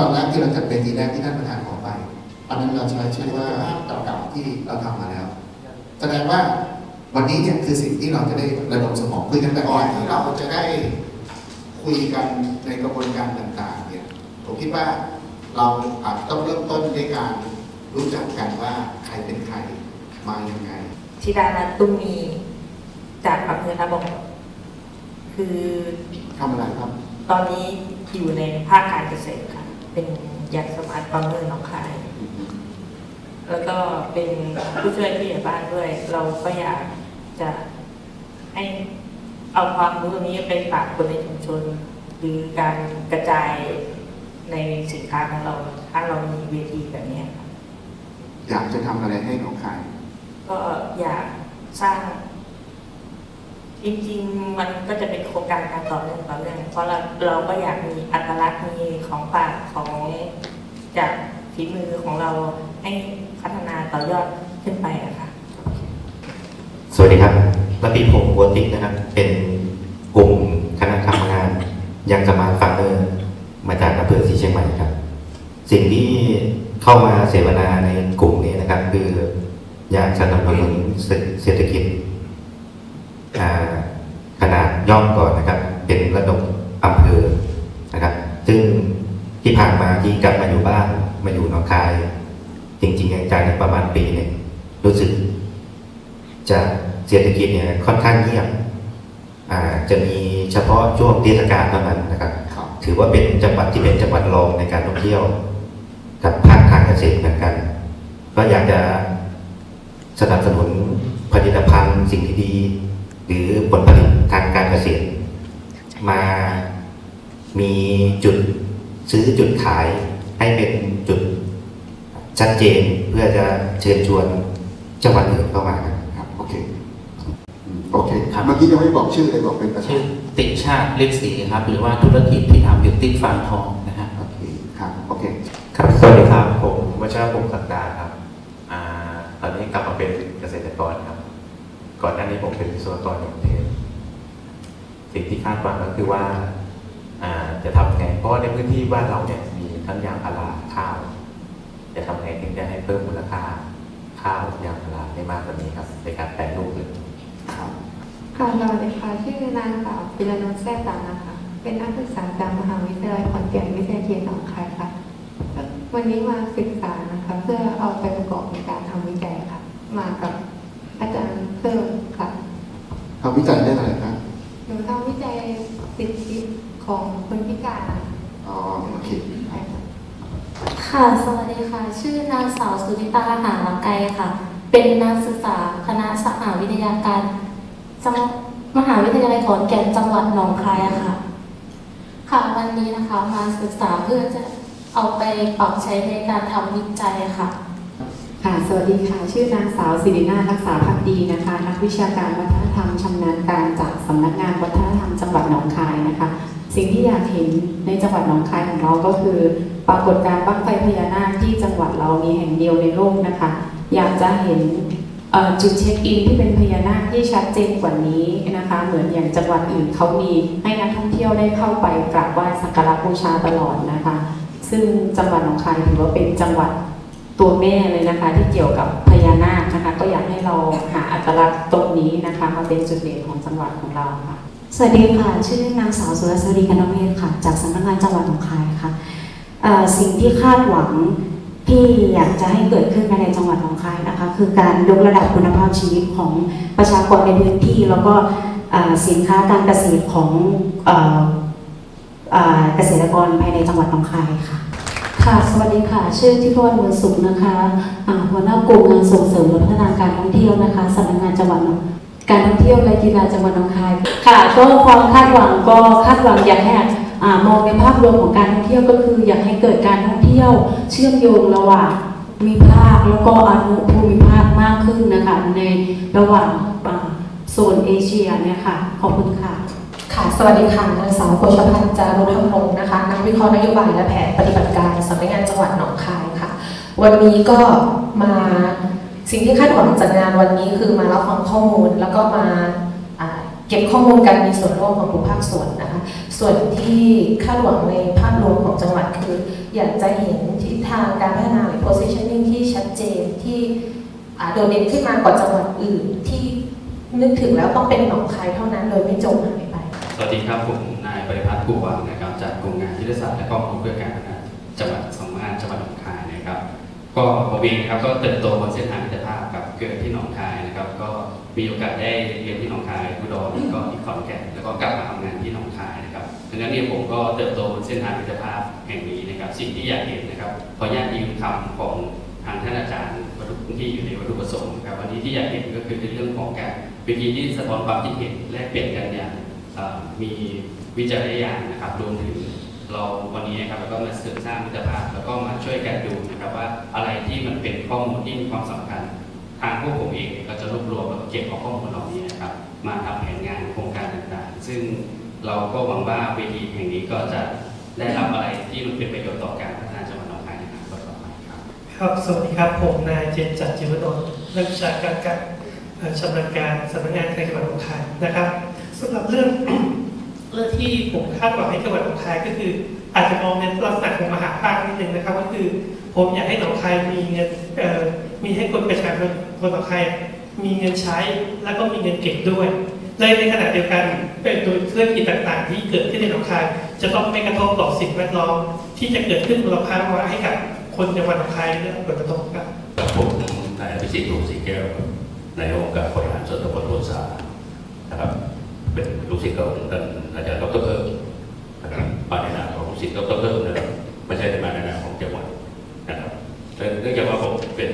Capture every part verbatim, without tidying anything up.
อนแรกที่เราจัดเป็นทีแรกที่ท่านประธานขอไปตอนนั้นเราใช้ชื่อว่าเก่าๆที่เราทำมาแล้วแสดงว่าวันนี้เนี่ยคือสิ่งที่เราจะได้ระดมสมองคุยกันแต่ก่อนที่เราจะได้คุยกันในกระบวนการต่างๆเนี่ยผมคิดว่าเราอาจต้องเริ่มต้นด้วยการรู้จักกันว่าใครเป็นใครมาอย่างไงธิดารัตน์ตุ้มมีจากอำเภอนาบกคือทำอะไรครับตอนนี้อยู่ในภาคการเกษตรค่ะเป็นยางสมาร์ทฟาร์มเมอร์หนองคายแล้วก็เป็นผู้ช่วยผู้ใหญ่บ้านด้วยเราก็อยากจะให้เอาความรู้ตรงนี้ไปฝากคนในชุมชนหรือการกระจายในสินค้าของเราถ้าเรามีเวทีแบบนี้ค่ะอยากจะทำอะไรให้หนองคายก็อยากสร้างจริงๆมันก็จะเป็นโครงการการต่อเนื่องต่อเนื่องเพราะเราเราก็อยากมีอัตลักษณ์มีของฝากของจากฝีมือของเราให้พัฒนาต่อยอดขึ้นไปอะค่ะสวัสดีครับระพีพงศ์บัวติ๊กนะครับเป็นกลุ่มคณะทำงานยังสมาร์ทฟาร์มเมอร์มาจากอำเภอศรีเชียงใหม่ครับสิ่งที่เข้ามาเสวนาในกลุ่มนี้นะครับคืออยากสนับสนุนเศรษฐกิจขนาดย่อมก่อนนะครับเป็นระดับอำเภอนะครับซึ่งที่ผ่านมาที่กลับมาอยู่บ้านมาอยู่หนองคายจริงๆจังๆประมาณปีเนี่ยรู้สึกจะเศรษฐกิจเนี่ยค่อนข้างเงียบจะมีเฉพาะช่วงเทศกาลเท่านั้นนะครับถือว่าเป็นจังหวัดที่เป็นจังหวัดรองในการท่องเที่ยวกับภาคทางเกษตรเหมือนกันก็อยากจะสนับสนุนผลิตภัณฑ์สิ่งที่ดีหรือผลผลิตทางการเกษตรมามีจุดซื้อจุดขายให้เป็นจุดชัดเจนเพื่อจะเชิญชวนจังหวัดอื่นเข้ามาครับโอเคโอเคเมื่อกี้ยังไม่บอกชื่อเลยบอกเป็นประธานชื่อติชาติเล็กศรีครับหรือว่าธุรกิจที่ทำบิวตี้ฟาร์มทองนะฮะโอเคครับโอเคครับสวัสดีครับผมวัชรพงศ์ศักดาครับอ่าตอนนี้กลับมาเป็นเกษตรกรครับก่อนหน้านี้ผมเป็นวิศวกรในกรุงเทพสิ่งที่คาดหวังก็คือว่าจะทำไงเพราะในพื้นที่บ้านเราเนี่ยมีทั้งยางพาราข้าวจะทำไงถึงจะให้เพิ่มมูลค่าข้าวยางพาราได้มากกว่านี้ครับในการแปรรูปเลยครับค่ะสวัสดีค่ะชื่อนางสาวปิรนุชแซ่ตังนะคะเป็นนักศึกษาจากมหาวิทยาลัยขอนแก่นวิทยาเขตหนองคายค่ะวันนี้มาศึกษานะคะเพื่อเอาไปประกอบในการทำวิจัยค่ะมากับอาจารย์เพิ่มค่ะทำวิจัยได้อะไรครับหนูทำวิจัยสิทธิของคนพิการอ๋อโอเคค่ะสวัสดีค่ะชื่อนางสาวสุริตาหาลังไกค่ะเป็นนักศึกษาคณะสหวิทยาการมหาวิทยาลัยขอนแก่นจังหวัดหนองคายค่ะค่ะวันนี้นะคะมาศึกษาเพื่อจะเอาไปปรับใช้ในการทำวิจัยค่ะค่ะสวัสดีค่ะชื่อนางสาวศิรินาถรักษาภักดีนะคะนักวิชาการวัฒนธรรมชำนาญการจากสำนักงานวัฒนธรรมจังหวัดหนองคายนะคะสิ่งที่อยากเห็นในจังหวัดหนองคายของเราก็คือปรากฏการณ์บั้งไฟพญานาคที่จังหวัดเรามีแห่งเดียวในโลกนะคะอยากจะเห็นจุดเช็คอินที่เป็นพญานาคที่ชัดเจนกว่านี้นะคะเหมือนอย่างจังหวัดอื่นเขามีให้นักท่องเที่ยวได้เข้าไปกราบไหว้สักการะบูชาตลอดนะคะซึ่งจังหวัดหนองคายถือว่าเป็นจังหวัดตัวแม่เลยนะคะที่เกี่ยวกับพญานาคนะคะก็อยากให้เราหาอัตลักษณ์ตรงนี้นะคะมาเป็นจุดเด่นของจังหวัดของเราค่ะสวัสดีค่ะชื่อนางสาวสุรศรีกนกเมธค่ะจากสำนักงานจังหวัดหนองคายค่ะสิ่งที่คาดหวังที่อยากจะให้เกิดขึ้นในจังหวัดหนองคายนะคะคือการยกระดับคุณภาพชีวิตของประชากรในพื้นที่แล้วก็สินค้าการเกษตรของเกษตรกรภายในจังหวัดหนองคายค่ะค่ะสวัสดีค่ะชื่อทิพวรรณบุญสุขนะคะหัวหน้ากลุ่มงานส่งเสริมและพัฒนาการท่องเที่ยวนะคะสำนักงานจังหวัดการท่องเที่ยวและกีฬาจังหวัดหนองคายค่ะก็ความคาดหวังก็คาดหวังอยากให้มองในภาพรวมของการท่องเที่ยวก็คืออยากให้เกิดการท่องเที่ยวเชื่อมโยงระหว่างภูมิภาคแล้วก็อนุภูมิภาคมากขึ้นนะคะในระหว่างโซนเอเชียเนี่ยค่ะขอบคุณค่ะค่ะสวัสดีค่ะนางสาวโภชพันธ์จารุธรรมรงค์นะคะนักวิเคราะห์นโยบายและแผนปฏิบัติการสำนักงานจังหวัดหนองคายค่ะวันนี้ก็มาสิ่งที่คาดหวังจากงานวันนี้คือมารับฟังข้อมูลแล้วก็มาเก็บข้อมูลการมีส่วนร่วมของทุกภาคส่วนนะคะส่วนที่คาดหวังในภาพรวมของจังหวัดคืออยากจะเห็นทิศทางการพัฒนาหรือ positioning ที่ชัดเจนที่โดดเด่นขึ้นมากว่าจังหวัดอื่นที่นึกถึงแล้วต้องเป็นหนองคายเท่านั้นโดยไม่จมหายไปสวัสดีครับผมนายปริพัฒน์ผู้วังนะครับจากกลุ่มงานยุทธศาสตร์และข้อมูลเพื่อการพัฒนาจังหวัดสำนักงานจังหวัดหนองคายนะครับก็ผมเองนะครับก็เติบโตบนเส้นทางมิตรภาพกับเกิดที่หนองคายนะครับก็มีโอกาสได้เรียนที่หนองคายอุดรแล้วก็ที่ขอนแก่นแล้วก็กลับมาทำงานที่หนองคายนะครับดังนั้นเนี่ยผมก็เติบโตบนเส้นทางมิตรภาพแห่งนี้นะครับสิ่งที่อยากเห็นนะครับขออนุญาตยืมคำของทางท่านอาจารย์วัตถุที่อยู่ในวัตถุประสงค์ครับวันนี้ที่อยากเห็นก็คือในเรื่องของการวิธีที่สะท้อนความคิดเห็นแลกเปลี่ยนกันอย่างมีวิจารณญาณนะครับรวมถึงเราวันนี้นะครับแล้วก็มาเสริมสร้างมิตรภาพแล้วก็มาช่วยกันดูนะครับว่าอะไรที่มันเป็นข้อมูลที่มีความสำคัญทางพวกผมเองก็จะรวบรวมแล้วก็เก็บเอาข้อมูลเหล่านี้นะครับมาทำแผนงานโครงการต่างๆซึ่งเราก็หวังว่าเวทีแห่งนี้ก็จะได้รับอะไรที่มันเป็นประโยชน์ต่อการพัฒนาจังหวัดหนองคายในอนาคตต่อไปครับครับสวัสดีครับผมนายเจนจัดจิวดลนักวิชาการการชำนาญการสำนักงานจังหวัดหนองคายนะครับสำหรับเรื่อง เรื่องที่ผมคาดหวังให้จังหวัดหนองคายก็คืออาจจะมองในลักษณะของมหาภาคนิดนึงนะครับก็คือผมอยากให้หนองคายมีเงินมีให้คนประชาชนคนหนองคายมีเงินใช้แล้วก็มีเงินเก็บด้วยและในขณะเดียวกันเป็นโดยธุรกิจต่างๆที่เกิดขึ้นในหนองคายจะต้องไม่กระทบต่อสิ่งแวดล้อมที่จะเกิดขึ้นมลภาวะให้กับคนจังหวัดหนองคายได้รับผลกระทบครับผมนายอภิสิทธิ์ วงศ์ศรีแก้วนายองค์การบริหารส่วนตำบลโพธิ์สานะครับเป็นลูกศิษย์ของท่านอาจารย์ดร.เพิ่มนะครับมาในนามของลูกศิษย์ดร.เพิ่มนะครับไม่ใช่ในมาในนามของจังหวัดนะครับเนื่องจากว่าผมเป็น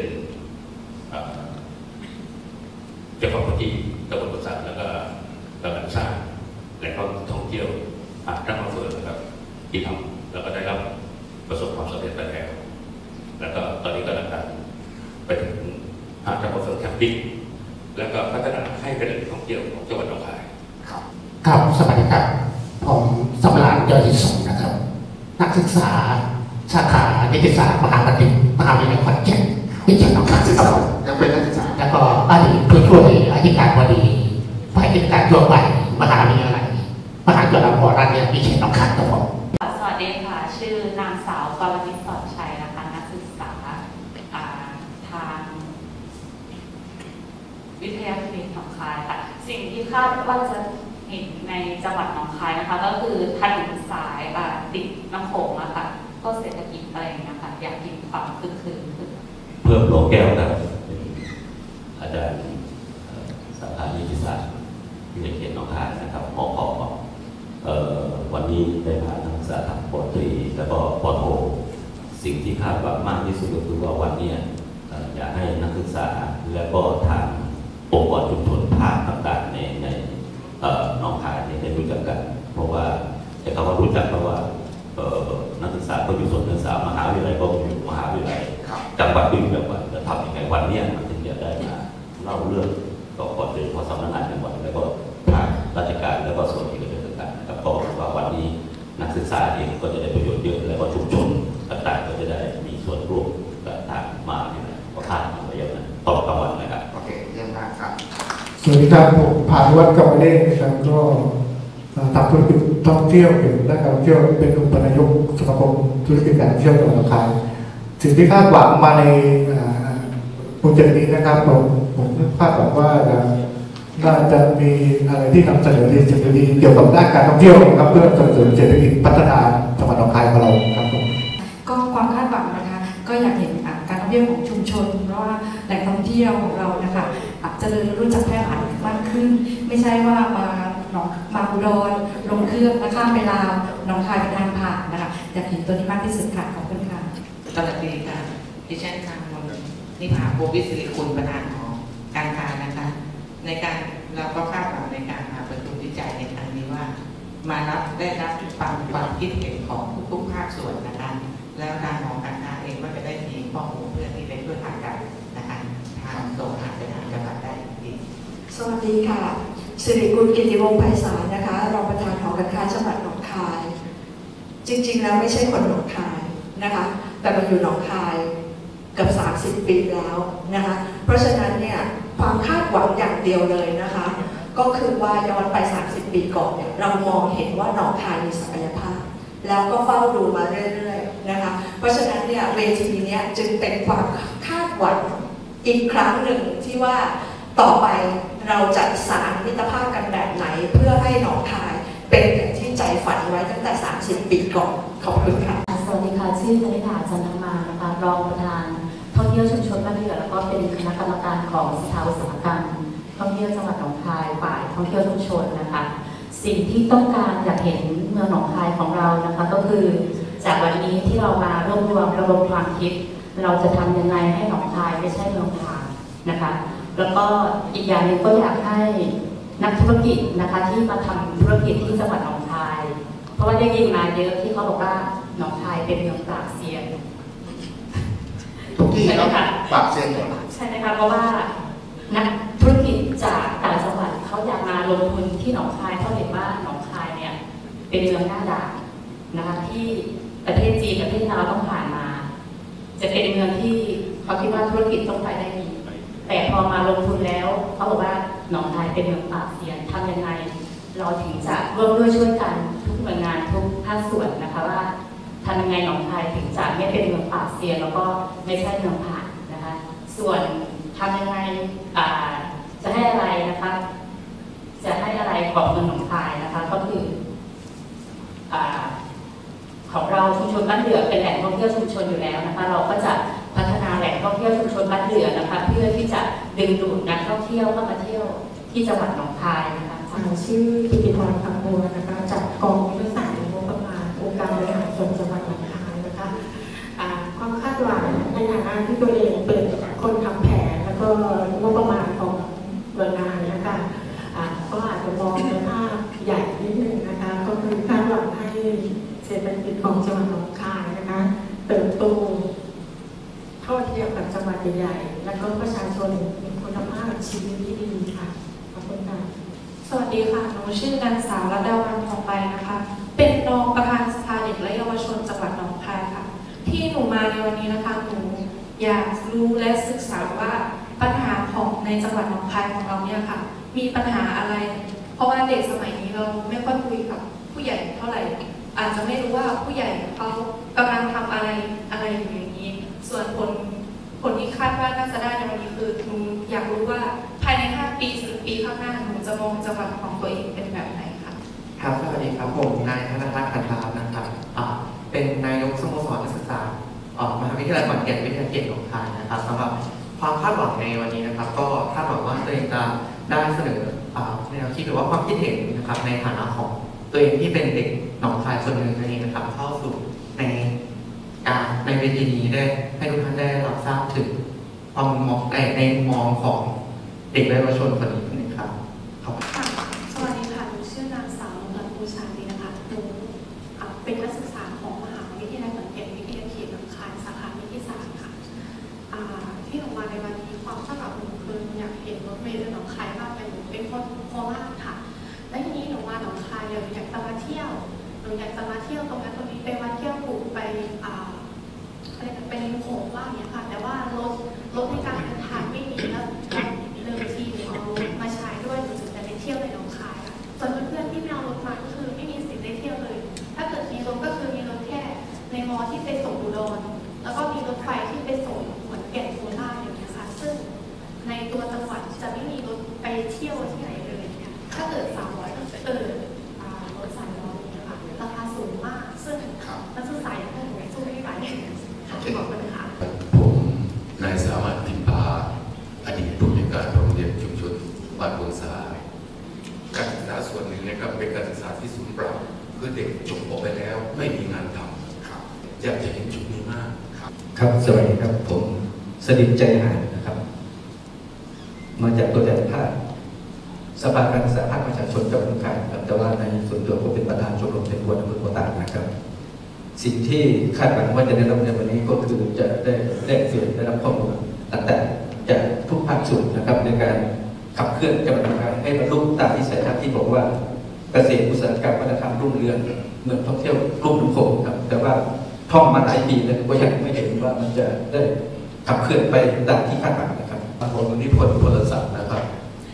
เจ้าของพื้นที่ตำบลโพธิ์สาแล้วก็กำลังสร้างแหล่งท่องเที่ยวอ่างน้ำมะเฟืองนะครับที่ทำแล้วก็ได้รับประสบความสำเร็จไปแล้วแล้วก็ตอนนี้ก็กำลังไปถึงอ่างน้ำมะเฟืองแคมปิ้งแล้วก็พัฒนาให้เป็นแหล่งท่องเที่ยวของจังหวัดหนองคายครับสวัสดีครับผมสำราญยอดยิศงนะครับนักศึกษาสาขานิติศาสตร์มหาบัณฑิตมหาวิทยาลัยขอนแก่นวิทยาลัยศึกษายังเป็นนักศึกษาแล้วก็อดีตผู้ช่วยอธิการบดีฝ่ายกิจการทั่วไปมหาวิทยาลัยมหาจุฬาภรณ์เนี่ยวิเชียรหนองคายครับผมสวัสดีค่ะชื่อนางสาวกรณิตสอนชัยนะคะนักศึกษาทางวิทยาเขตหนองคายค่ะสิ่งที่คาดว่าจะเห็นในจังหวัดหนองคายนะคะก็คือถนนสายติดน้ำโขงนะคะก็เศรษฐกิจอะไรอย่างเงี้ยค่ะอยากกินความคึกคืนขึ้นเพิ่มโลแก้วครับอาจารย์สาขานิติศาสตร์วิทยาเขตหนองคายนะครับมข.วันนี้ได้พานักศึกษาทางป.ตรีแล้วก็ป.โทสิ่งที่คาดหวังมากที่สุดก็คือว่าวันนี้อยากให้นักศึกษาและก็ทางองค์กรชุมชนภาคต่างๆในในหนองคายได้รู้จักกันเพราะว่าแต่เขาก็รู้จักเพราะว่านักศึกษาก็อยู่ส่วนนักศึกษามหาวิทยาลัยก็อยู่มหาวิทยาลัยจังหวัดด้วยแบบว่าจะทำยังไงวันนี้มันถึงจะได้มาเล่าเรื่องต่อก่อนโดยเฉพาะสำนักงานจังหวัดแล้วก็ภาคราชการแล้วก็ส่วนเอกชนต่างๆนะครับก็ว่าวันนี้นักศึกษาเองก็จะได้ประโยชน์เยอะแล้วก็ชุมชนต่างๆก็จะได้มีส่วนร่วมกับทางมาเนี่ยก็คาดหวังไปเยอะนะตลอดทั้งวันนะครับโอเคเยี่ยมมากครับสวัสดีครับผมพานุวัฒน์กำมะเล่นะครับก็ทำธุรกิจท่องเที่ยวเป็นและการท่องเที่ยวเป็นอุปนายกสมาคมธุรกิจการท่องเที่ยวจังหวัดหนองคายสิ่งที่คาดหวังมาในโปรเจกต์นี้นะครับผมผมคาดหวังว่าน่าจะมีอะไรที่นำเสนอดีสิ่งดีเกี่ยวกับด้านการท่องเที่ยวครับเพื่อส่งเสริมเศรษฐกิจพัฒนาจังหวัดหนองคายของเราครับผมก็ความคาดหวังนะคะก็อยากเห็นการท่องเที่ยวของชุมชนเพราะว่าแหล่งท่องเที่ยวของเรานะคะจะเริ่มรู้จักแพร่หลายมากขึ้นไม่ใช่ว่ามาหนองมาอุดรลงเครื่องแล้วข้ามไปลาวหนองคายเป็นทางผ่านนะคะอยากเห็นตัวนี้มากที่สุดค่ะขอบคุณค่ะสวัสดีค่ะดิฉันทางนิพาโพวิสิริคุณประธานหอการค้านะคะในการเราก็คาดหวังในการมาประชุมวิจัยในครั้งนี้ว่ามารับได้รับฟังความคิดเห็นของทุกภาคส่วนนะคะแล้วทางหอการค้าเองก็จะได้มีข้อมูลเพื่อที่เป็นเพื่อทางการนะคะทางส่งหาไปทางจังหวัดได้ดีสวัสดีค่ะสิริกุลกิติวงศ์ไพศาลนะคะรองประธานหอการค้าจังหวัดหนองคายจริงๆแล้วไม่ใช่คนหนองคายนะคะแต่มาอยู่หนองคายเกือบสามสิบปีแล้วนะคะเพราะฉะนั้นเนี่ยความคาดหวังอย่างเดียวเลยนะคะก็คือว่าย้อนไปสามสิบปีก่อนเนี่ยเรามองเห็นว่าหนองคายมีศักยภาพแล้วก็เฝ้าดูมาเรื่อยๆนะคะเพราะฉะนั้นเนี่ยเวทีนี้จึงเป็นความคาดหวังอีกครั้งหนึ่งที่ว่าต่อไปเราจะสานมิตรภาพกันแบบไหนเพื่อให้หนองคายเป็นอย่างที่ใจฝันไว้ตั้งแต่สามสิบปีก่อนขอบคุณค่ะสวัสดีค่ะชื่อธนิธาจันทมานะคะรองประธานท่องเที่ยวชุมชนบ้านเดือแล้วก็เป็นคณะกรรมการของสภาอุตสาหกรรมท่องเที่ยวจังหวัดหนองคายฝ่ายท่องเที่ยวชุมชนนะคะสิ่งที่ต้องการอยากเห็นเมืองหนองคายของเรานะคะก็คือจากวันนี้ที่เรามารวบรวมระดมความคิดเราจะทำยังไงให้หนองคายไม่ใช่เมืองผานะคะแล้วก็อีกอย่างหนึ่งก็อยากให้นักธุรกิจนะคะที่มาทำธุรกิจที่จังหวัดหนองคายเพราะว่าได้ยินมาเยอะที่เขาบอกว่าหนองคายเป็นเมืองปราบเซียนทุกที่แล้วปราบเซียนหมดใช่ไหมคะเพราะว่านักธุรกิจจากต่างจังหวัดเขาอยากมาลงทุนที่หนองคายเพราะเห็นว่าหนองคายเนี่ยเป็นเมืองหน้าด่านนะคะที่ประเทศจีนประเทศลาวต้องผ่านมาจะเป็นเมืองที่เขาคิดว่าธุรกิจต้องไปได้ดีแต่พอมาลงทุนแล้วเขาบอกว่าหนองคายเป็นเมืองปราบเซียนทำยังไงเราถึงจะร่วมด้วยช่วยกันทุกหน่วยงานทุกภาคส่วนนะคะว่าทำยังไงหนองคายถึงจะไม่เป็นเมืองปราบเซียนแล้วก็ไม่ใช่เมืองผ่านนะคะส่วนทำยังไงจะให้อะไรนะคะจะให้อะไรของเมืองหนองคายนะคะก็คือของเราชุมชนบ้านเดือเป็นแหล่งท่องเที่ยวชุมชนอยู่แล้วนะคะเราก็จะพัฒนาแหล่งท่องเที่ยวชุมชนบ้านเดือนะคะเพื่อที่จะดึงดูดนักท่องเที่ยวเข้ามาเที่ยวที่จังหวัดหนองคายนะคะชื่อกิติพรคำบัวนะคะจากกองยุทธศาสตร์งบประมาณองค์การบริหารส่วนจังหวัดหนองคายนะคะความคาดหวังในฐานะที่ตัวเองเป็นคนทำแผนแล้วก็งบประมาณของหน่วยงานนะคะก็อาจจะมองในภาพใหญ่นิดนึงนะคะก็คือคาดหวังให้เศรษฐกิจของจังหวัดหนองคายนะคะเติบโตเท่าเทียมกับจังหวัดใหญ่ๆและก็ประชาชนมีคุณภาพชีวิตที่ดีค่ะขอบคุณค่ะสวัสดีค่ะหนูชื่อนางสาวรัตดาวันทองใบนะคะเป็นรองประธานสภาเด็กและเยาวชนจังหวัดหนองคายค่ะที่หนูมาในวันนี้นะคะหนูอยากรู้และศึกษาว่าปัญหาของในจังหวัดหนองคายของเราเนี่ยค่ะมีปัญหาอะไรเพราะว่าเด็กสมัยนี้เราไม่ค่อยคุยกับผู้ใหญ่เท่าไหร่อาจจะไม่รู้ว่าผู้ใหญ่เขากำลังทำอะไรอะไรอยู่อย่างนี้ส่วนผลผลที่คาดว่าน่าจะได้ในวันนี้คือหนูอยากรู้ว่าภายในห้าปีสิบปีข้างหน้าหนูจะมองจังหวัดของตัวเองเป็นแบบไหนคะครับสวัสดีครับผมนายธนทัศน์ขันธารนะครับเป็นนายกสโมสรนักศึกษามหาวิทยาลัยขอนแก่นวิทยาเขตหนองคายนะครับสำหรับความคาดหวังในวันนี้นะครับก็คาดหวังว่าตัวเองจะได้เสนอแนวคิดหรือว่าความคิดเห็นนะครับในฐานะของตัวเองที่เป็นเด็กหนองคายคนหนึ่งนั่นเองนะครับเข้าสู่ในการในเวทีนี้ได้ให้ทุกท่านได้รับทราบถึงความมองในมุมมองของเด็กและเยาวชนคนนี้นะครับขอบคุณค่ะสวัสดีค่ะหนูชื่อนางสาวนันท์บูชาดีนะคะหนูเป็นนักศึกษาของมหาวิทยาลัยขอนแก่นวิทยาเขตหนองคายสาขานิติศาสตร์ค่ะที่หนูมาในวันนี้ความคาดหวังหนูคืออยากเห็นรถเมล์หนองคายมากเลยหนูเป็นคนโคราชค่ะและทีนี้หนูมาหนองคายอยากจะมาเที่ยวหนูอยากจะมาเที่ยวตรงนั้นตรงนี้ไปวัดเที่ยวปู่ไปอะไรกันไปริมโขงว่าอย่างนี้ค่ะแต่ว่ารถรถในการเดินทางไม่มีแล้วเลยทีหนูเอารถมาใช้ด้วยหนูถึงจะได้เที่ยวในหนองคายค่ะส่วนเพื่อนๆที่ไม่เอารถมาก็คือไม่มีสิทธิ์ได้เที่ยวเลยถ้าเกิดมีรถก็คือมีรถแค่ในมอที่ไปส่งอุดรแล้วก็มีรถไฟที่ไปส่งเหมือนแก่นโคราชอย่างนี้ค่ะซึ่งในตัวจังหวัดจะไม่มีรถไปเที่ยวที่ไหนเลยเนี่ยถ้าเกิดสามร้อยเออรถสายร้อยเนี่ยค่ะราคาสูงมากซึ่งนักศึกษาอย่างพวกหนูสู้ไม่ไหวขอบคุณค่ะผมนายสามารถติมพาอดีตผู้อำนวยการโรงเรียนชุมชนบ้านบนสาการศึกษาส่วนหนึ่งนะครับเป็นการศึกษาที่สูญเปล่าคือเด็กจบออกไปแล้วไม่มีงานทำอยากจะเห็นจุดนี้มากครับสวัสดีครับผมสดิษฐ์ใจหายนะครับมาจากตัวแทนภาคสภาการศึกษาภาคประชาชนจังหวัดหนองคายครับแต่ว่าในส่วนตัวผมเป็นประธานชมรมเด็กวัวอำเภอโพธิ์ตากนะครับสิ่งที่คาดหวังว่าจะได้รับในวันนี้ก็คือจะได้แลกเปลี่ยนได้รับข้อมูลต่างๆจากทุกภาคส่วนนะครับในการขับเคลื่อนจังหวัดหนองคายให้บรรลุตามวิสัยทัศน์ที่บอกว่าเกษตรอุตสาหกรรมวัฒนธรรมรุ่งเรืองเมืองท่องเที่ยวรุ่งเรืองโขงครับแต่ว่าท่องมาหลายปีแล้วก็ยังไม่เห็นว่ามันจะได้ขับเคลื่อนไปตามที่คาดหวังนะครับผมนิพนธ์พลศักดิ์นะครับ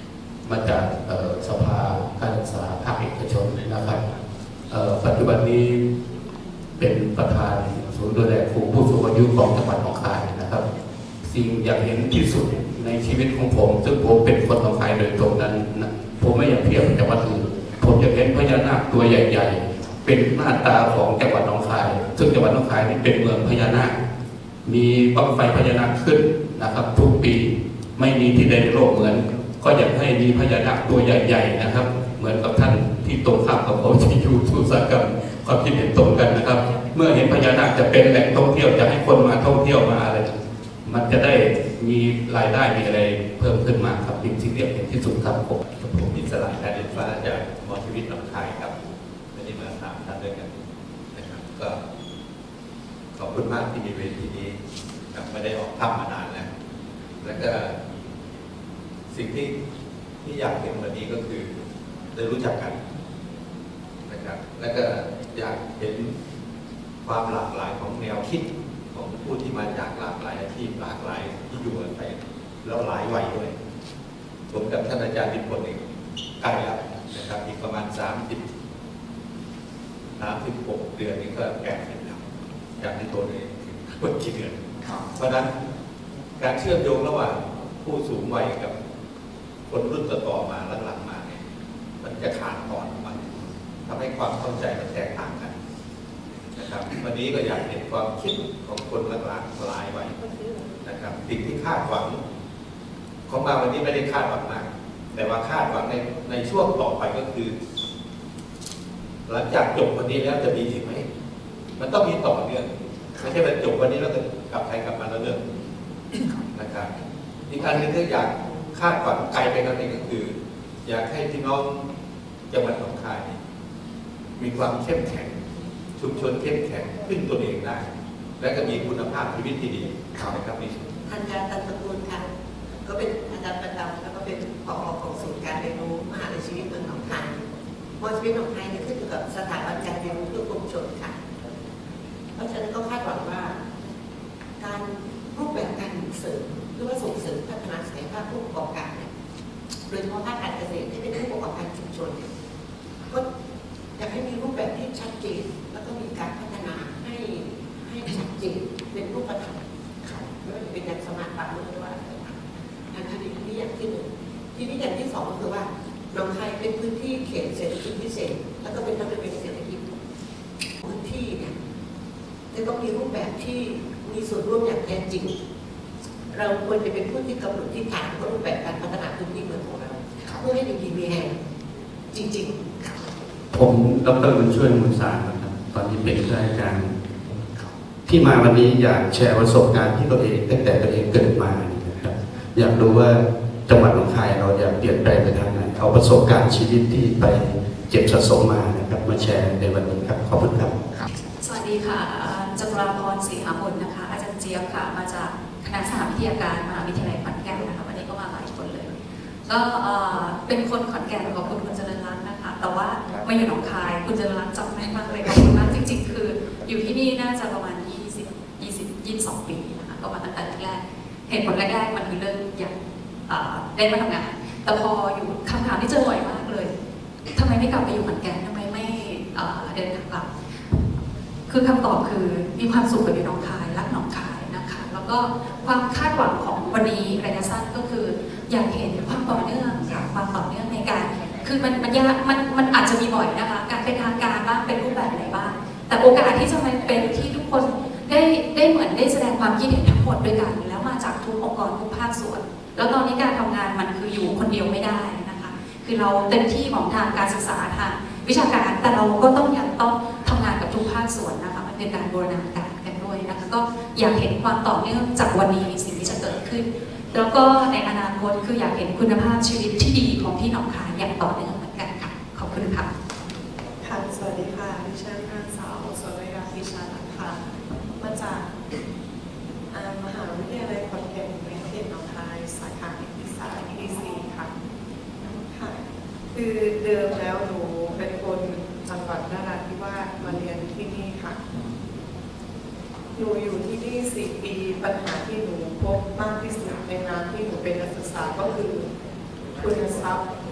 มาจากสภาการศึกษาภาคเอกชนนะครับปัจจุบันนี้เป็นประธานศูนย์ดูแลครูผู้สูงอายุของจังหวัดหนองคายนะครับสิ่งอยากเห็นที่สุดในชีวิตของผมซึ่งผมเป็นคนหนองคายโดยตรงนั้นนะผมไม่อยากเทียบจังหวัดอื่นผมจะเห็นพญานาคตัวใหญ่ๆเป็นหน้าตาของจังหวัดหนองคายซึ่งจังหวัดหนองคายนี่เป็นเมืองพญานาคมีบั้งไฟพญานาคขึ้นนะครับทุกปีไม่มีที่ใดในโลกเหมือนก็อยากให้มีพญานาคตัวใหญ่ๆนะครับเหมือนกับท่านที่ตรงข้ามกับผมที่อยู่ทุสาหกรรมความคิดเห็นตรงกันนะครับเมื่อเห็นพญานาคจะเป็นแหล่งท่องเที่ยวจะให้คนมาท่องเที่ยวมาอะไรมันจะได้มีรายได้มีอะไรเพิ่มขึ้นมาครับสิ่งที่เรียกเห็นที่สุดครับผมผมอิสระการเดินฟ้าจากมอชีวิตหนองคายครับไม่ได้มาสามท่านด้วยกันนะครับก็ขอบคุณมากที่มีเวทีนี้ครับไม่ได้ออกภาพมานานแล้วแล้วก็สิ่งที่ที่อยากเห็นวันนี้ก็คือได้รู้จักกันนะครับแล้วก็อยากเห็นความหลากหลายของแนวคิดของผู้ที่มาจากหลากหลายอาชีพหลากหลายที่อยู่กันไปแล้วหลายวัยด้วยผมกับท่านอาจารย์ดิพลเองใกล้แล้วนะครับอีกประมาณสามสิบสามสิบหกเดือนนี้ก็แก่เสร็จแล้วจากที่ตัวเองคนกี่เดือนเพราะนั้นการเชื่อมโยงระหว่างผู้สูงวัยกับคนรุ่นต่อๆมาหลังๆมาเนี่ยมันจะขาดตอนมันทำให้ความเข้าใจมันแตกต่างกันนะครับวันนี้ก็อยากเห็นความคิดของคนหลากหลายวัยนะครับสิ่งที่คาดหวังของมาวันนี้ไม่ได้คาดหวังมากแต่ว่าคาดหวังในในช่วงต่อไปก็คือ หลังจากจบวันนี้แล้วจะมีอีกไหมมันต้องมีต่อเนื่องไม่ใช่ว่าจบวันนี้แล้วก็กลับใครกลับมาแล้วเลิกนะครับอีกอันหนึ่งที่อยากคาดหวังไกลไปกว่านี้ก็คืออยากให้พี่น้องจังหวัดหนองคายมีความเข้มแข็งชุมชนเข้มแข็งขึ้นตัวเองได้และก็มีคุณภาพชีวิตที่ดีนะครับนี่อาจารย์ตันตระกูลค่ะก็เป็นอาจารย์ประจำแล้วก็เป็นผอ.ของศูนย์การเรียนรู้มหาวิทยาลัยชีวิตเมืองหนองคายมอชีวิตหนองคายนี่ขึ้นอยู่กับสถาบันการเรียนรู้เพื่อชุมชนค่ะเพราะฉะนั้นก็คาดหวังว่าการรูปแบบการเสริมหรือว่าส่งเสริมพัฒนาศักยภาพผู้ประกอบการเนี่ยโดยเฉพาะภาคการเกษตรที่เป็นผู้ประกอบการชุมชนเนี่ยก็อยากให้มีรูปแบบที่ชัดเจนแล้วก็มีการพัฒนาให้ให้ชัดเจนเป็นรูปธรรมไม่ว่าจะเป็นอย่างสมาร์ทบาร์หรือว่าอะไรต่างๆอันนี้ที่อย่างที่หนึ่งที่นี่อย่างที่สองก็คือว่าหนองคายเป็นพื้นที่เขตเศรษฐกิจพิเศษแล้วก็เป็นระเบียบเศรษฐกิจพื้นที่เนี่ยจะต้องมีรูปแบบที่มีส่วนร่วมอย่างแท้จริงเราควรจะเป็นผู้ที่กำหนดทิศทางและรูปแบบการพัฒนาพื้นที่เมืองของเราเพื่อให้ดีมีแห่งจริงๆผมดร.บุญช่วยมุนสารนะครับตอนนี้เป็นข้าราชการที่มาวันนี้อยากแชร์ประสบการณ์ที่ตัวเองตั้งแต่ตัวเองเกิดมานะครับอยากรู้ว่าจังหวัดหนองคายเราอยากเปลี่ยนแปลงไปทางไหนเอาประสบการณ์ชีวิตที่ไปเจ็บสะสมมานะครับมาแชร์ในวันนี้ครับขอบคุณครับสวัสดีค่ะจตุราพรศรีหาพลนะคะอาจารย์เจี๊ยบค่ะมาจากคณะสหวิทยาการมหาวิทยาลัยขอนแก่นนะคะวันนี้ก็มาหลายคนเลยก็เป็นคนขอนแก่นขอบคุณคุณเจริญรัตน์นะคะแต่ว่ามาอยู่หนองคายคุณเจริญรัตน์จำแม่นมากเลยขอบคุณมากจริงๆคืออยู่ที่นี่น่าจะประมาณยี่สิบ ยี่สิบ ยี่สิบสองปีนะคะก็มาตั้งแต่แรกเหตุผลแรกๆมันคือเรื่องอยากได้มาทำงานแต่พออยู่คำถามที่เจอบ่อยมากเลยทำไมไม่กลับไปอยู่ขอนแก่นทำไมไม่เดินทางกลับคือคำตอบคือมีความสุขกับอยู่หนองคายรักหนองคายนะคะแล้วก็ความคาดหวังของวันนี้ระยะสั้นก็คืออยากเห็นความต่อเนื่องความต่อเนื่องในการคือมันมันยากมันมันอาจจะมีบ่อยนะคะการเป็นทางการบ้างเป็นรูปแบบไหนบ้างแต่โอกาสที่จะมาเป็นที่ทุกคนได้ได้เหมือนได้แสดงความคิดเห็นทั้งหมดด้วยกันแล้วมาจากทุกองค์กรทุกภาคส่วนแล้วตอนนี้การทำงานมันคืออยู่คนเดียวไม่ได้นะคะคือเราเต็มที่ของทางการศึกษาทางวิชาการแต่เราก็ต้องยังต้องทำงานกับทุกภาคส่วนนะคะมันเป็นการบูรณาการกันด้วยนะคะก็อยากเห็นความต่อเนื่องจากวันนี้สิ่งที่จะเกิดขึ้นแล้วก็ในอนาคตคืออยากเห็นคุณภาพชีวิตที่ดีของที่หนองคายอย่างต่อเนื่องเหมือนกันค่ะขอบคุณค่ะค่ะสวัสดีค่ะดิฉันนางสาวสวรัยาพิชาลักค่ะมาจากมหาวิทยาลัยขอนแก่นในประเทศหนองคายสาขานิติศาสตร์ที่สี่ค่ะค่ะคือเดิมแล้วหนูเป็นคนจังหวัดนราธิวาสมาเรียนที่นี่ค่ะหนูอยู่ที่นี่สี่ปีปัญหาที่หนูพบมากที่สุดในงานที่หนูเป็นนักศึกษาก็คือคุณทรัพย์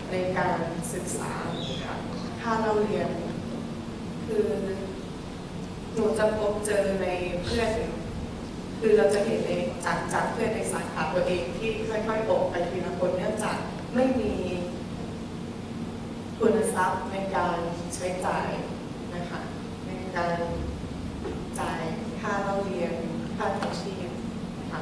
ในการศึกษาค่ะถ้าเราเรียนคือหนูจะพบเจอในเพื่อนคือเราจะเห็นในจากจากเพื่อนในสาขาตัวเองที่ค่อยๆออกไปทีละคนเนื่องจากไม่มีทุนทรัพย์ในการใช้จ่ายนะคะในการจ่ายค่าเราเรียนค่าทำชีพค่ะ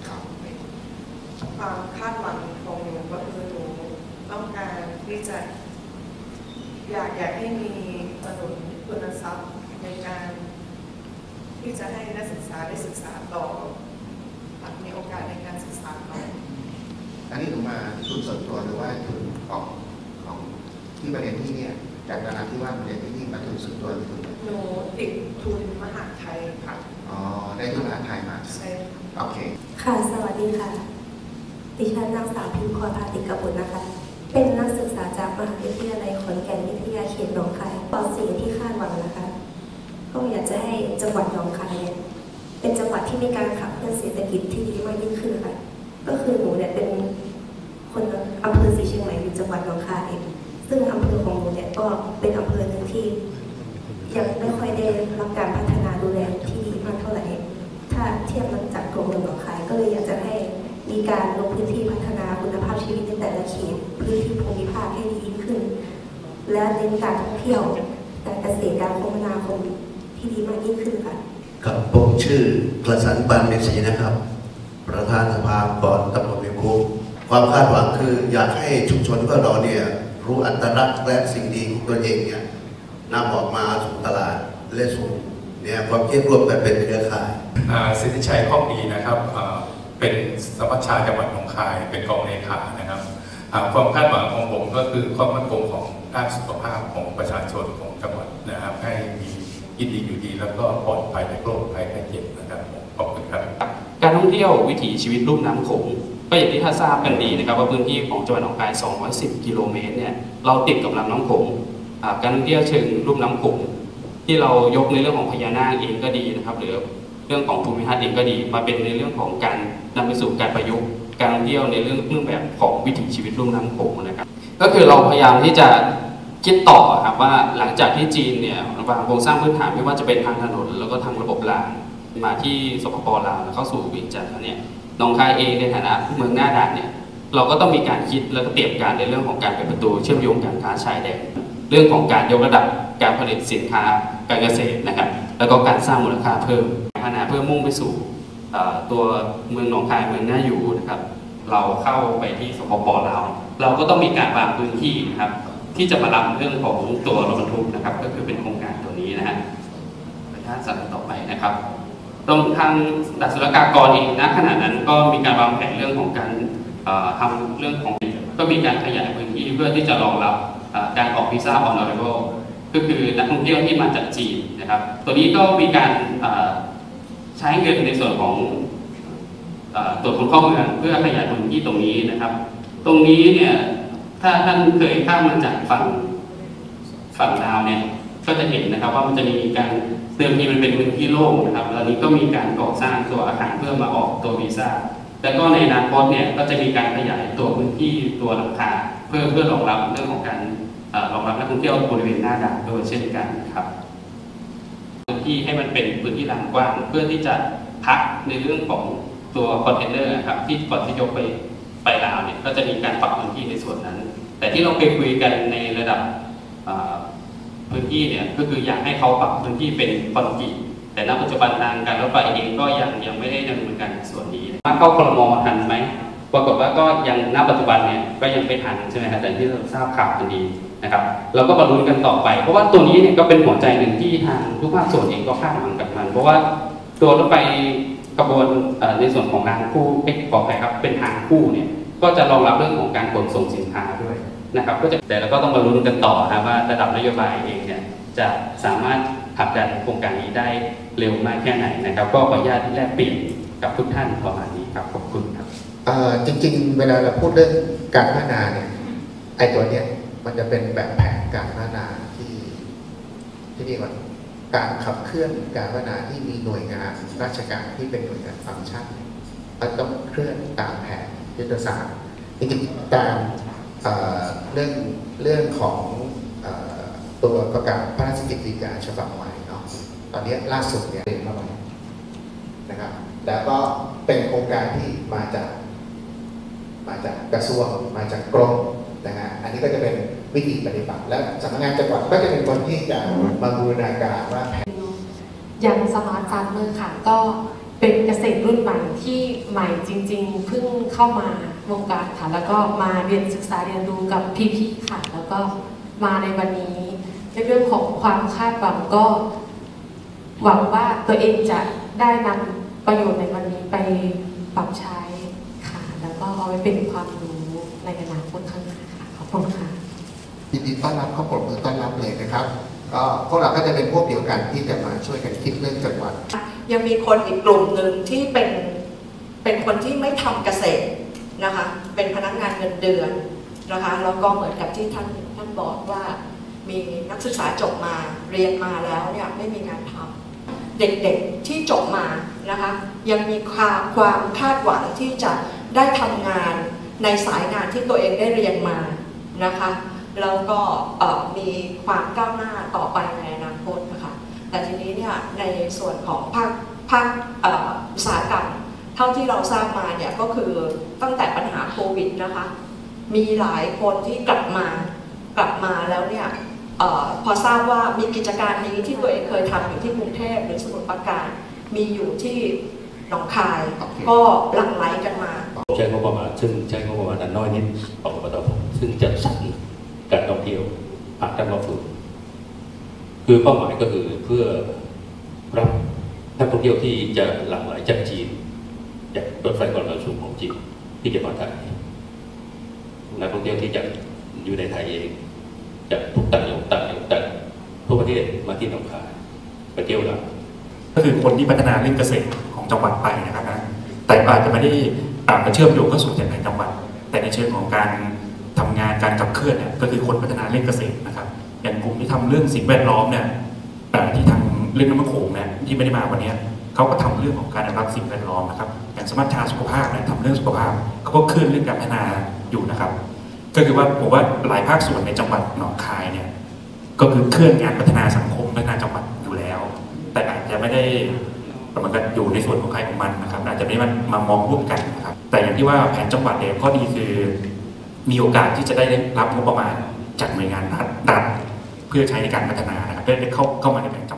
ความคาดหวังของหนูก็คือหนูต้องการที่จะอยากอยากให้มีถนนทุนทรัพย์ในการที่จะให้นักศึกษาได้ศึกษาต่อมีโอกาสในการศึกษาต่ออันนี้หนูมาทุนส่วนตัวหรือว่าทุนของของที่มาเรียนที่เนี่ยจากนาราที่ว่ามาเรียนที่นี่มาทุนส่วนตัวหรือทุนหนูติดทุนมหาไทยค่ะอ๋อได้ทุนมหาไทยมาใช่โอเคค่ะสวัสดีค่ะดิฉันนางสาวพิมพ์คอพาติกบุตรนะคะเป็นนักศึกษาจากมหาวิทยาลัยขอนแก่นวิทยาเขตหนองคายป.สี่ที่คาดหวังนะคะก็อยากจะให้จังหวัดหนองคายเนี่ยเป็นจังหวัดที่มีการขับเคลื่อนเศรษฐกิจที่ดีมากยิ่งขึ้นค่ะก็คือหนูเนี่ยเป็นคนอำเภอศรีเชียงใหม่อยู่จังหวัดหนองคายซึ่งอำเภอของหนูเนี่ยก็เป็นอำเภอหนึ่งที่ยังไม่ค่อยได้รับการพัฒนาดูแลที่ดีมากเท่าไหร่ถ้าเทียบมันจากกรมหลวงหนองคายก็เลยอยากจะให้มีการลงพื้นที่พัฒนาคุณภาพชีวิตในแต่ละเขตพื้นที่ภูมิภาคให้ดียิ่งขึ้นและเน้นการท่องเที่ยวการเกษตรการคมนาคมที่ดีมากยิ่งขึ้นค่ะครับผมชื่อกระสันปันเมศรีนะครับประธานสภาก่อนตำรวจเมียคุความคาดหวังคืออยากให้ชุมชนของเราเนี่ยรู้อัตลักษณ์และสิ่งดีของตัวเองเนี่ยนำออกมาสู่ตลาดและสู่เนี่ยความคิดร่วมกันเป็นเครือข่ายสิทธิชัยข้องดีนะครับเป็นสมัชชาจังหวัดหนองคายเป็นกองเลขานะครับความคาดหวังของผมก็คือความมั่นคงของด้านสุขภาพของประชาชนของจังหวัดนะครับให้มีกินดีอยู่ดีแล้วก็ปลอดภัยในโรคภัยไข้เจ็บนะครับขอบคุณครับการท่องเที่ยววิถีชีวิตลุ่มน้ำโขงก็อย่างที่ท่านทราบกันดีนะครับว่าพื้นที่ของจังหวัดหนองคายสองร้อยสิบกิโลเมตรเนี่ยเราติดกับลำน้ำโขงการท่องเที่ยวเชิงลุ่มน้ำโขงที่เรายกในเรื่องของพญานาคเองก็ดีนะครับหรือเรื่องของภูมิทัศน์เองก็ดีมาเป็นในเรื่องของการนำไปสู่การประยุกต์การท่องเที่ยวในเรื่องรูปแบบของวิถีชีวิตลุ่มน้ำโขงนะครับก็คือเราพยายามที่จะคิดต่อครับว่าหลังจากที่จีนเนี่ยวางโครงสร้างพื้นฐานไม่ว่าจะเป็นทางถนนแล้วก็ทางระบบรางมาที่สปป.ลาวแล้วเข้าสู่เวียงจันทร์เนี่ยหนองคายเองในฐานะเมืองหน้าด่านเนี่ยเราก็ต้องมีการคิดแล้วก็เตรียมการในเรื่องของการเป็นประตูเชื่อมโยงการค้าชายแดนเรื่องของการยกระดับการผลิตสินค้าการเกษตรนะครับแล้วก็การสร้างมูลค่าเพิ่มพัฒนาเพื่อมุ่งไปสู่ตัวเมืองหนองคายเมืองน่าอยู่นะครับเราเข้าไปที่สปป.ลาวเราก็ต้องมีการวางพื้นที่นะครับที่จะมารับเรื่องของตัวรถบรรทุกนะครับก็คือเป็นโครงการตัวนี้นะฮะไปท่าสั่งต่อไปนะครับตรงทางดัชศุลกากรเองณขณะนั้นก็มีการวางแผนเรื่องของการทำเรื่องของก็มีการขยายพื้นที่เพื่อที่จะรองรับการออกวีซ่า on arrival ก็คือนักท่องเที่ยวที่มาจากจีนนะครับตัวนี้ก็มีการใช้เงินในส่วนของตรวจคนเข้าเมืองเพื่อขยายพื้นที่ตรงนี้นะครับตรงนี้เนี่ยถ้าท่านเคยข้ามมาจากฝั่งฝั่งลาวเนี่ยก็จะเห็นนะครับว่ามันจะมีการเดิมทีมันเป็นพื้นที่โล่งนะครับตอนนี้ก็มีการก่อสร้างตัวอาคารเพื่อมาออกตัววีซ่าแล้วก็ในอนาคตเนี่ยก็จะมีการขยายตัวพื้นที่ตัวหลังคาเพื่อเพื่อรองรับเรื่องของการรองรับนักท่องเที่ยวบริเวณหน้าด่านโดยเช่นกันครับพื้นที่ให้มันเป็นพื้นที่ลานกว้างเพื่อที่จะพักในเรื่องของตัวคอนเทนเนอร์ครับที่ก่อนที่ยกไปไปลาวเนี่ยก็จะมีการปรับพื้นที่ในส่วนนั้นแต่ที่เราเคยคุยกันในระดับพื้นที่เนี่ยก็คืออยากให้เขาปรับพื้นที่เป็นคอนกรีตแต่ณปัจจุบันทางการรถไฟเองก็ยังยังไม่ได้ดำเนินการส่วนนี้มาเข้าครม.ทันไหมปรากฏว่าก็ยังณปัจจุบันเนี่ยก็ยังไม่ทันใช่ไหมครับแต่ที่เราทราบข่าวกันดีนะครับเราก็มาลุ้นกันต่อไปเพราะว่าตัวนี้เนี่ยก็เป็นหัวใจหนึ่งที่ทางทุกภาคส่วนเองก็คาดหวังกับมันเพราะว่าตัวรถไฟขบวนในส่วนของรางคู่เอ็กซ์ขออภัยครับเป็นทางคู่เนี่ยก็จะรองรับเรื่องของการขนส่งสินค้าด้วยนะครับก็จะแต่เราก็ต้องมาลุ้นกันต่อครับว่าระดับนโยบายเองเนี่ยจะสามารถผลักดันโครงการนี้ได้เร็วมากแค่ไหนนะครับก็ขออนุญาตแลกเปลี่ยนกับทุกท่านประมาณนี้ครับขอบคุณครับจริงๆเวลาเราพูดเรื่องการพัฒนาเนี่ยไอ้ตัวเนี้ยมันจะเป็นแบบแผนการพัฒนาที่ที่นี่ก่อนการขับเคลื่อนการพัฒนาที่มีหน่วยงานราชการที่เป็นหน่วยงานฟังก์ชันมันต้องเคลื่อนตามแผนยุทธศาสตร์จริงๆตามเรื่องเรื่องของตัวประกาศพระราชกิจฎีกาฉบับใหม่เนาะตอนนี้ล่าสุดเนี่ยเรียนเข้ามานะครับแล้วก็เป็นโครงการที่มาจากมาจากกระทรวงมาจากกรมนะฮะอันนี้ก็จะเป็นวิธีปฏิบัติและสำนักงานจังหวัดก็จะเป็นคนที่จะมาบูรณาการว่าอย่างสมาร์ทฟาร์มเมอร์ค่ะก็เป็นเกษตรรุ่นใหม่ที่ใหม่จริงๆเพิ่งเข้ามาวงการค่ะแล้วก็มาเรียนศึกษาเรียนรู้กับพี่ๆค่ะแล้วก็มาในวันนี้ในเรื่องของความคาดหวังก็หวังว่าตัวเองจะได้นำประโยชน์ในวันนี้ไปปรับใช้ค่ะแล้วก็เอาไว้เป็นความรู้ในอนาคตข้างหน้าค่ะขอบคุณค่ะยินดีต้อนรับเขาปรบมือต้อนรับเลยนะครับก็พวกเราก็จะเป็นพวกเดียวกันที่จะมาช่วยกันคิดเรื่องจังหวัดยังมีคนอีกกลุ่มหนึ่งที่เป็นเป็นคนที่ไม่ทำเกษตรนะคะเป็นพนักงานเงินเดือนนะคะแล้วก็เหมือนกับที่ท่านท่านบอกว่ามีนักศึกษาจบมาเรียนมาแล้วเนี่ยไม่มีงานทำเด็กๆที่จบมานะคะยังมีความความคาดหวังที่จะได้ทำงานในสายงานที่ตัวเองได้เรียนมานะคะแล้วก็มีความก้าวหน้าต่อไปในอนาคตนะคะแต่ทีนี้เนี่ยในส่วนของภาคภาคอุตสาหกรรมเท่าที่เราทราบมาเนี่ยก็คือตั้งแต่ปัญหาโควิดนะคะมีหลายคนที่กลับมากลับมาแล้วเนี่ยอพอทราบว่ามีกิจการนี้ที่ตัวเองเคยทำอยู่ที่กรุงเทพหรือสมุทรปราการมีอยู่ที่หนองคายก็หลั่งไหลกันมาใช้งบประมาณซึ่งใช้งบประมาณนั้นน้อยนิดของอบต.ซึ่งจัดสรรการท่องเที่ยวหากท่านมาฝึกคือเป้าหมายก็คือเพื่อรับนักท่องเที่ยวที่จะหลั่งไหลจากจีนจากรถไฟความเร็วสูงของจีนที่จะมาไทยนักท่องเที่ยวที่จะอยู่ในไทยเองจากทุกต่างจังหวัดต่างจังหวัดทั่วประเทศมาที่หนองคายไปเที่ยวหลังก็คือคนที่พัฒนาเรื่องเกษตรของจังหวัดไปนะครับนะแต่อาจจะไม่ได้มาเชื่อมโยงเข้าสู่ในจังหวัดแต่ในเชิงของการทำงานการขับเคลื่อนเนี่ยก็คือคนพัฒนาเรื่องเกษตรนะครับอย่างกลุ่มที่ทำเรื่องสิ่งแวดล้อมเนี่ยที่ทำเรื่องน้ำมันโขงเนี่ยที่ไม่ได้มาวันนี้เขาก็ทำเรื่องของการอนุรักษ์สิ่งแวดล้อมนะครับอย่างสมัชชาสุขภาพเนี่ยทำเรื่องสุขภาพเขาก็เคลื่อนเรื่องการพัฒนาอยู่นะครับก็คือว่าผมว่าหลายภาคส่วนในจังหวัดหนองคายเนี่ยก็คือเคลื่อนงานพัฒนาสังคมพัฒนาจังหวัดอยู่แล้วแต่อาจจะไม่ได้เหมือนกันอยู่ในส่วนของใครของมันนะครับอาจจะไม่มันมามองร่วมกันนะครับแต่อย่างที่ว่าแผนจังหวัดเนี่ยข้อดีคือมีโอกาสที่จะได้รับงบประมาณจากหน่วยงานรัฐเพื่อใช้ในการพัฒนานะครับได้เข้าเข้ามาในแผน